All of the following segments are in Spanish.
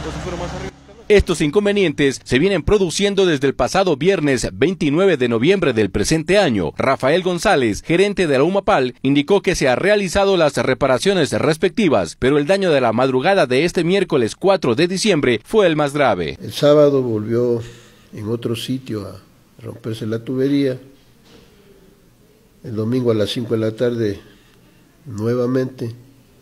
Estos inconvenientes se vienen produciendo desde el pasado viernes 29 de noviembre del presente año. Rafael González, gerente de la UMAPAL, indicó que se han realizado las reparaciones respectivas, pero el daño de la madrugada de este miércoles 4 de diciembre fue el más grave. El sábado volvió en otro sitio a romperse la tubería. El domingo a las 5 de la tarde nuevamente.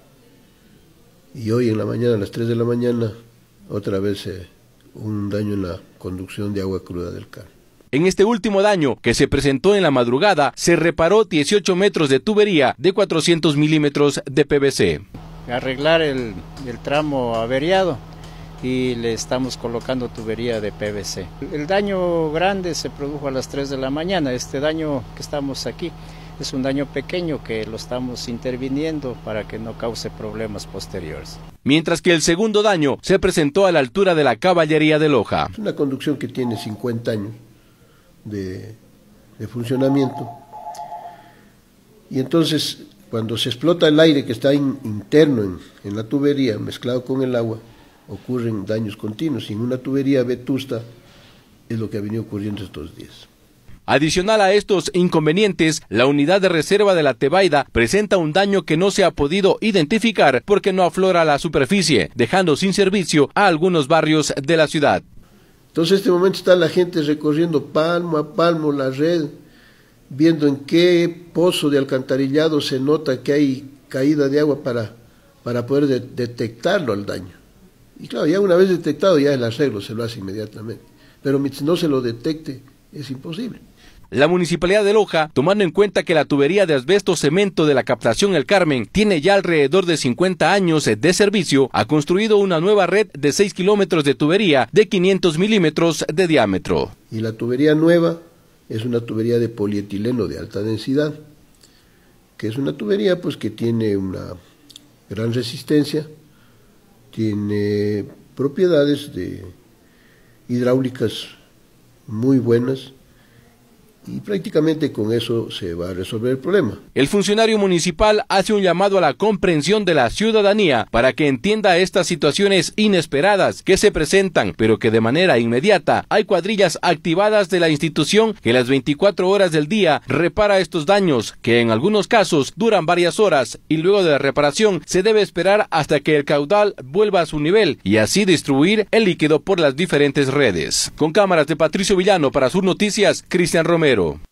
Y hoy en la mañana, a las 3 de la mañana, otra vez un daño en la conducción de agua cruda del Carmen. En este último daño, que se presentó en la madrugada, se reparó 18 metros de tubería de 400 milímetros de PVC. Arreglar el tramo averiado y le estamos colocando tubería de PVC. El daño grande se produjo a las 3 de la mañana. Este daño que estamos aquí es un daño pequeño que lo estamos interviniendo para que no cause problemas posteriores. Mientras que el segundo daño se presentó a la altura de la Caballería de Loja. Es una conducción que tiene 50 años de funcionamiento. Y entonces, cuando se explota el aire que está interno en la tubería, mezclado con el agua, ocurren daños continuos. Y en una tubería vetusta es lo que ha venido ocurriendo estos días. Adicional a estos inconvenientes, la unidad de reserva de la Tebaida presenta un daño que no se ha podido identificar porque no aflora la superficie, dejando sin servicio a algunos barrios de la ciudad. Entonces en este momento está la gente recorriendo palmo a palmo la red, viendo en qué pozo de alcantarillado se nota que hay caída de agua para poder detectarlo al daño. Y claro, ya una vez detectado ya el arreglo se lo hace inmediatamente, pero mientras no se lo detecte es imposible. La Municipalidad de Loja, tomando en cuenta que la tubería de asbesto cemento de la captación El Carmen tiene ya alrededor de 50 años de servicio, ha construido una nueva red de 6 kilómetros de tubería de 500 milímetros de diámetro. Y la tubería nueva es una tubería de polietileno de alta densidad, que es una tubería pues que tiene una gran resistencia, tiene propiedades hidráulicas muy buenas, y prácticamente con eso se va a resolver el problema. El funcionario municipal hace un llamado a la comprensión de la ciudadanía para que entienda estas situaciones inesperadas que se presentan, pero que de manera inmediata hay cuadrillas activadas de la institución que las 24 horas del día repara estos daños, que en algunos casos duran varias horas, y luego de la reparación se debe esperar hasta que el caudal vuelva a su nivel y así distribuir el líquido por las diferentes redes. Con cámaras de Patricio Villano para Sur Noticias, Cristian Romero.